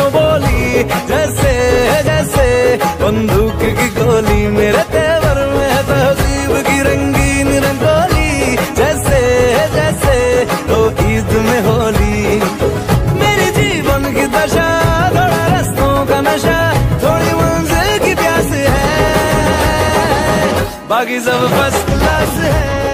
बोली, जैसे जैसे बंदूक की गोली, मेरे तेवर में है तहजीब की रंगीन रंगोली, जैसे जैसे तो ईद में होली। मेरी जीवन की दशा, थोड़ा रस्तों का नशा, थोड़ी मंजिल की प्यास है, बाकी सब फर्स्ट क्लास है।